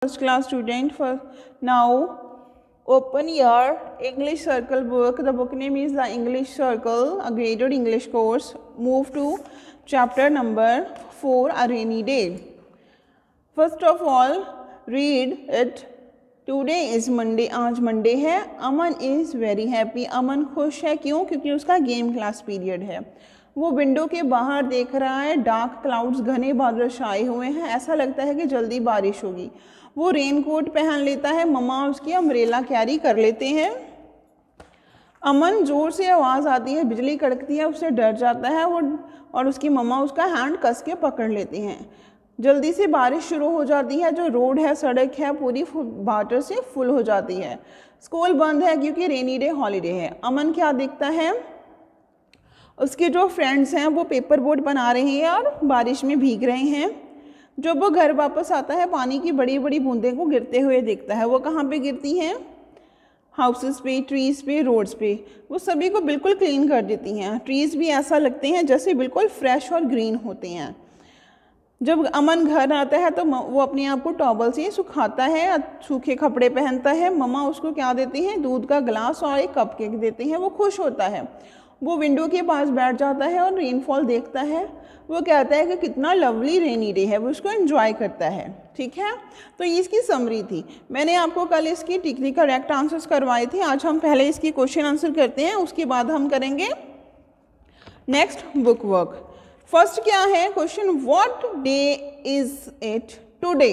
First class student, for now open your English circle book. The book name is the English Circle, a graded English course. Move to chapter number 4, a rainy day. First of all, read it. Today is Monday. आज Monday है. Aman is very happy. Aman खुश है. क्यों? क्योंकि उसका game class period है. वो window के बाहर देख रहा है. डार्क क्लाउड्स, घने बादल छाए हुए हैं. ऐसा लगता है कि जल्दी बारिश होगी. वो रेन कोट पहन लेता है. मम्मा उसकी अम्ब्रेला कैरी कर लेते हैं. अमन जोर से आवाज़ आती है, बिजली कड़कती है, उससे डर जाता है वो, और उसकी मम्मा उसका हैंड कस के पकड़ लेती हैं. जल्दी से बारिश शुरू हो जाती है. जो रोड है, सड़क है, पूरी वाटर से फुल हो जाती है. स्कूल बंद है क्योंकि रेनी डे हॉलीडे है. अमन क्या देखता है? उसके जो फ्रेंड्स हैं वो पेपर बोट बना रहे हैं और बारिश में भीग रहे हैं. जब वो घर वापस आता है, पानी की बड़ी बड़ी बूंदें को गिरते हुए देखता है. वो कहाँ पे गिरती हैं? हाउसेस पे, ट्रीज़ पे, रोड्स पे. वो सभी को बिल्कुल क्लीन कर देती हैं. ट्रीज़ भी ऐसा लगते हैं जैसे बिल्कुल फ्रेश और ग्रीन होते हैं. जब अमन घर आता है तो वो अपने आप को टॉवल से सुखाता है, सूखे कपड़े पहनता है. मम्मा उसको क्या देती हैं? दूध का गिलास और एक कपकेक देते हैं. वो खुश होता है. वो विंडो के पास बैठ जाता है और रेनफॉल देखता है. वो कहता है कि कितना लवली रेनी डे है. वो उसको एंजॉय करता है. ठीक है, तो ये इसकी समरी थी. मैंने आपको कल इसकी टिकली करेक्ट आंसर्स करवाए थे. आज हम पहले इसकी क्वेश्चन आंसर करते हैं, उसके बाद हम करेंगे नेक्स्ट बुक वर्क. फर्स्ट क्या है question? What day is it today?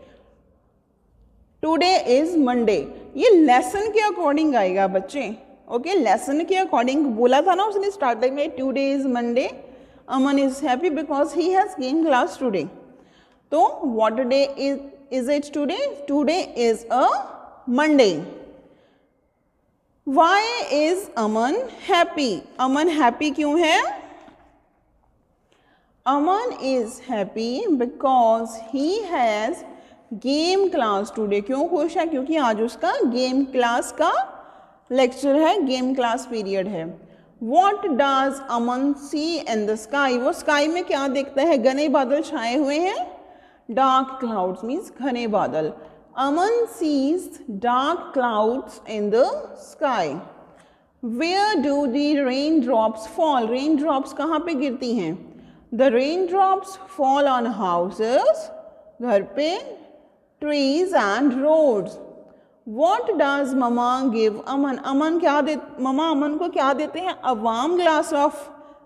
Today is Monday. ये लेसन के अकॉर्डिंग आएगा बच्चे. ओके, लेसन के अकॉर्डिंग बोला था ना उसने स्टार्टिंग में. Today is Monday. Aman is happy because he has game class today. तो what day is it today? Today is a Monday. Why is Aman happy? Aman happy क्यों है? Aman is happy because he has game class today. क्यों खुश है? क्योंकि आज उसका game class का लेक्चर है, गेम क्लास पीरियड है. What does Aman see in the sky? वो स्काई में क्या देखता है? घने बादल छाए हुए हैं. डार्क क्लाउड्स मीन्स घने बादल. अमन sees dark clouds in the sky. Where do the raindrops fall? Raindrops कहाँ पे गिरती हैं? The raindrops fall on houses, घर पे, trees and roads. What does mama give अमन? अमन क्या दे? ममा अमन को क्या देते हैं? A warm glass of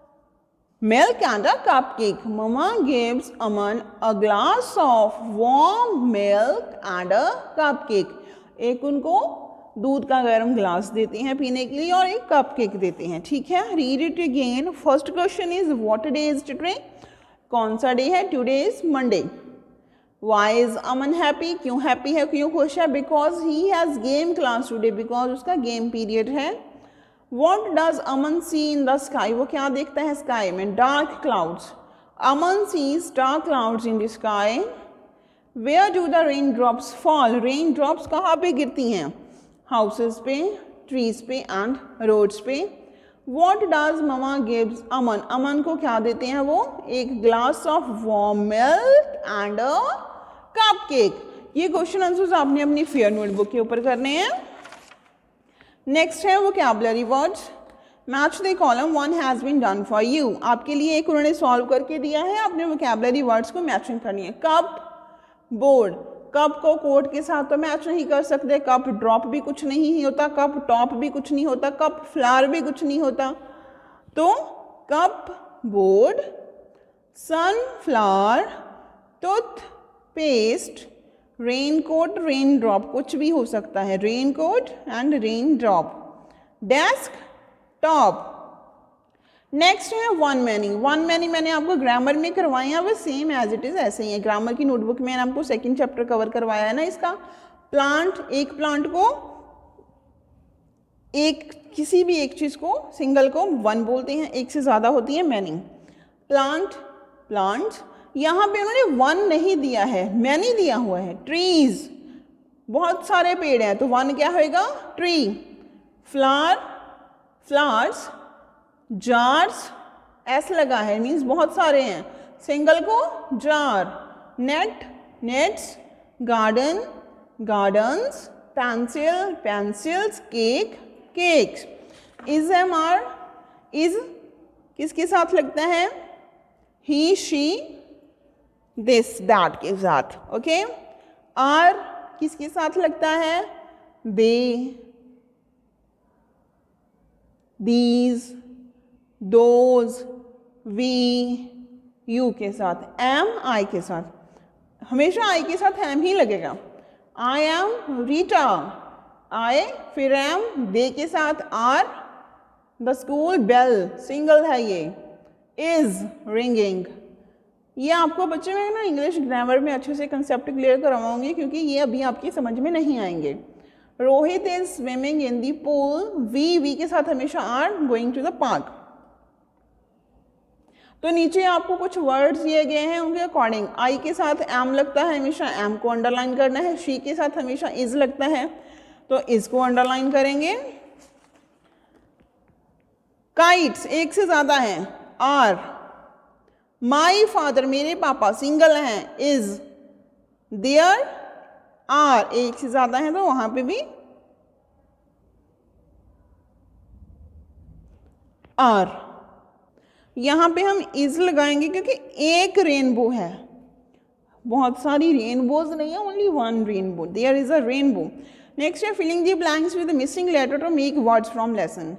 milk and a cupcake. Mama gives Aman a glass of warm milk and a cupcake. एक उनको दूध का गर्म ग्लास देते हैं पीने के लिए और एक कपकेक देते हैं. ठीक है, read it again. First question is what day is today? कौन सा डे है? Today is Monday. Why is Aman happy? क्यों हैप्पी है, क्यों खुश है? Because he has game class today. Because उसका गेम पीरियड है. What does Aman see in the sky? वो क्या देखता है स्काई में? Dark clouds. Aman sees dark clouds in the sky. Where do the raindrops fall? Rain drops कहाँ पे गिरती हैं? हाउसेस पे, ट्रीज पे एंड रोड्स पे. What does mama gives Aman? Aman को क्या देते हैं वो? एक glass of warm milk and a cupcake. ये क्वेश्चन आंसर्स आपने अपनी फेयर नोटबुक के ऊपर करने हैं. नेक्स्ट है vocabulary words. Match the column, one has been done for you. आपके लिए एक उन्होंने सॉल्व करके दिया है, आपने वोकैबुलरी वर्ड्स को मैचिंग करनी है. Cup, board. कप को कोट के साथ तो मैच नहीं कर सकते. कप ड्रॉप भी कुछ नहीं होता, कप टॉप भी कुछ नहीं होता, कप फ्लावर भी कुछ नहीं होता. तो cup, board, sunflower, toothpaste, raincoat, raindrop कुछ भी हो सकता है. Raincoat and raindrop. Desk, top. Next है वन मैनी. वन मैनी मैंने आपको ग्रामर में करवाए हैं, वो सेम एज इट इज़ ऐसे ही है. ग्रामर की नोटबुक में मैंने आपको सेकंड चैप्टर कवर करवाया है ना इसका. प्लांट, एक प्लांट को, एक किसी भी एक चीज़ को, सिंगल को वन बोलते हैं, एक से ज़्यादा होती है मैनी. Plant, plants. यहाँ पे उन्होंने वन नहीं दिया है, मैनी दिया हुआ है. ट्रीज, बहुत सारे पेड़ हैं तो वन क्या होएगा? Tree. Flower, flowers. Jars, S लगा है मीन्स बहुत सारे हैं, सिंगल को jar. Net, nets. Garden, gardens, pencil, pencils, cake, cakes. Is am are, is किसके साथ लगता है? he, she, this, that के साथ. ओके, are किसके साथ लगता है? they, these, those, we, you के साथ. am I के साथ, हमेशा I के साथ am ही लगेगा. I am Rita, I फिर am, they के साथ are, the school bell single है ये, is ringing. ये आपको बच्चे में ना इंग्लिश ग्रामर में अच्छे से कंसेप्ट क्लियर करवाऊंगी क्योंकि ये अभी आपकी समझ में नहीं आएंगे. Rohit is swimming in the pool, we के साथ हमेशा are, going to the park. तो नीचे आपको कुछ वर्ड्स दिए गए हैं, उनके अकॉर्डिंग आई के साथ एम लगता है, हमेशा एम को अंडरलाइन करना है. शी के साथ हमेशा इज लगता है, तो इज को अंडरलाइन करेंगे. काइट्स एक से ज्यादा हैं, आर. माई फादर मेरे पापा सिंगल हैं, इज. देयर आर एक से ज्यादा है तो वहां पे भी आर. यहां पे हम इज लगाएंगे क्योंकि एक रेनबो है, बहुत सारी रेनबोज नहीं है, only one rainbow. There is a rainbow. Next है filling the blanks with missing letter to make words from lesson.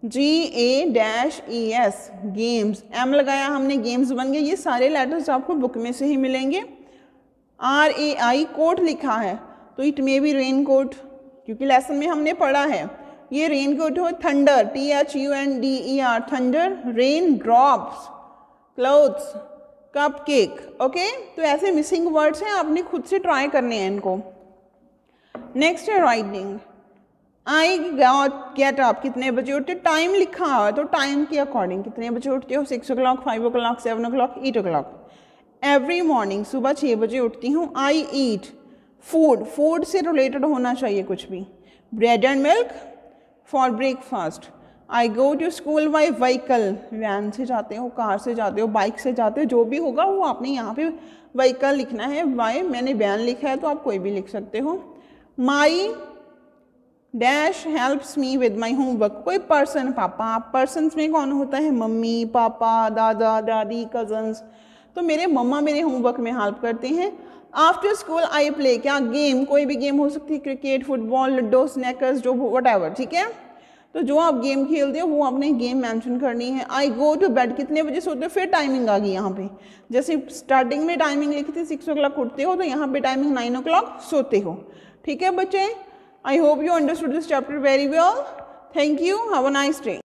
GAES games, M लगाया हमने, गेम्स बन गए. ये सारे लेटर्स आपको बुक में से ही मिलेंगे. RAI कोट लिखा है तो it may be raincoat, क्योंकि लेसन में हमने पढ़ा है. ये रेन कोट हो. Thunder, THUNDER thunder. Raindrops, clothes, cupcake. Okay, तो ऐसे मिसिंग वर्ड्स हैं, आपने खुद से ट्राई करने हैं इनको. नेक्स्ट है राइटिंग. आई गेट अप कितने बजे उठते, टाइम लिखा हुआ है तो टाइम के अकॉर्डिंग कितने बजे उठते हो, 6 o'clock, 5 o'clock, 7 o'clock, 8 o'clock. Every morning सुबह 6 बजे उठती हूँ. आई ईट फूड, फूड से रिलेटेड होना चाहिए कुछ भी. Bread and milk for breakfast. I go to school by vehicle, van से जाते हो, कार से जाते हो, बाइक से जाते हो, जो भी होगा वो आपने यहाँ पे व्हीकल लिखना है. वाई मैंने वैन लिखा है तो आप कोई भी लिख सकते हो. My dash helps me with my homework. कोई पर्सन, पापा. पर्सनस में कौन होता है? मम्मी, पापा, दादा, दादी, कजन्स. तो मेरे मम्मा मेरे होमवर्क में हेल्प करते हैं. आफ्टर स्कूल आई प्ले, क्या गेम, कोई भी गेम हो सकती है, क्रिकेट, फुटबॉल, लूडो, स्नैकर्स, जो वट एवर. ठीक है, तो जो आप गेम खेलते हो वो आपने गेम मेंशन करनी है. आई गो टू बेड, कितने बजे सोते हो, फिर टाइमिंग आ गई यहाँ पे. जैसे स्टार्टिंग में टाइमिंग लिखी थी 6 o'clock उठते हो, तो यहाँ पे टाइमिंग 9 o'clock सोते हो. ठीक है बच्चे, I hope you understood this chapter very well. Thank you. Have a nice day.